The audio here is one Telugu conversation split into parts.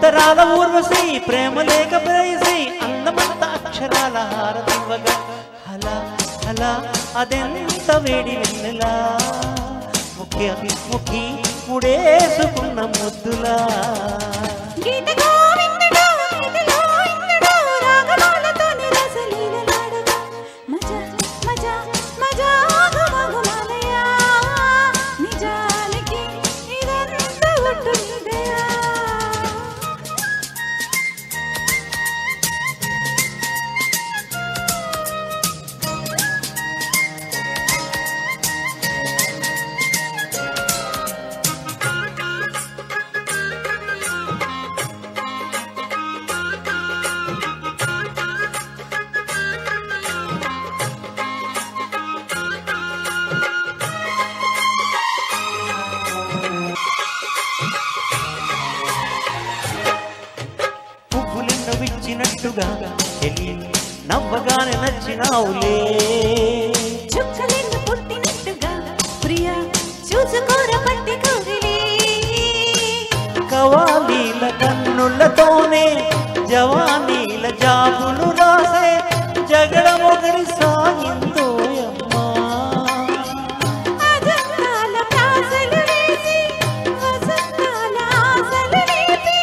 ఉత్తరాల ఊర్వశి ప్రేమ లేక ప్రేయసి అందమంత అక్షరాల హారతివ్వగా హలా హలా అదెంత వేడి వెన్నెలా ముఖ్య ముఖి ముడేసుకున్న ముద్దులా విచ్చినట్టుగా చెలి నవ్వగానే నచ్చినావులే చుక్కలెన్ను పుట్టినట్టుగా ప్రియా చూసుకోర పట్టి కోరిలే కవాలీల కన్నులతోనే జవానీల జాబులు రాసే జగడ మొగడి సాగిందో అమ్మా అజంతాల ప్రాసలు వేసి వసంతాల ఆశలు రేపి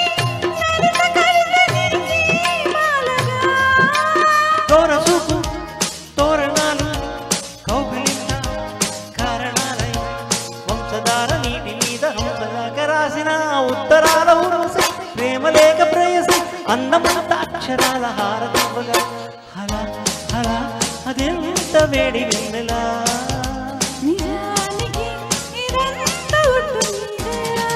తోరసూపు తోరణాలు కౌగిలింత కారణాలై వంశధార నీటి మీద హంసలాగా రాసిన ఉత్తరాల ఊర్వశి ప్రేమ లేక ప్రేయసి అందమంత అక్షరాల హారతివ్వగా హలా హలా అదెంత వేడి వెన్నెలా నిజానికి ఇదంతా ఉంటుందా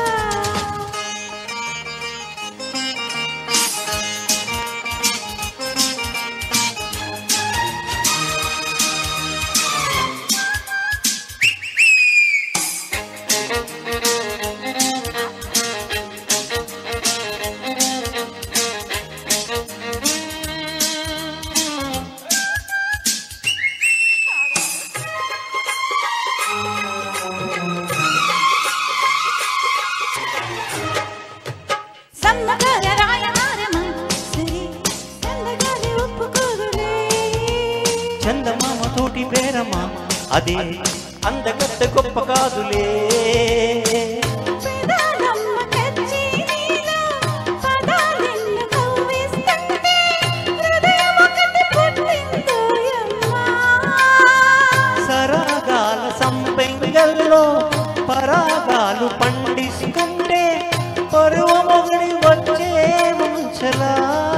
చందమామ తోటి పేరమా అదే అందగత్త గొప్ప కాదులే సరాగాల సంపెంగల్లో పరాగాలు పండిస్తుంటే పరువ మొగడి వచ్చే ముంచలా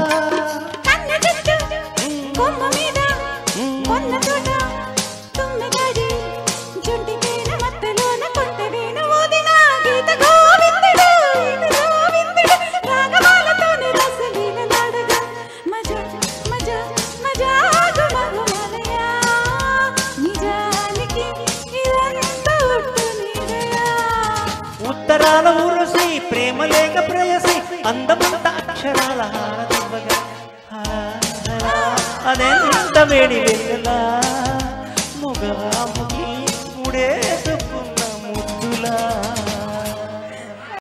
ఉత్తరాల ఊర్వశి ప్రేమ లేక ప్రేయసి అందమంత అక్షరాల హారతివ్వగా అదెంత వేడి వెన్నెలా ముఖముఖి ముడేసు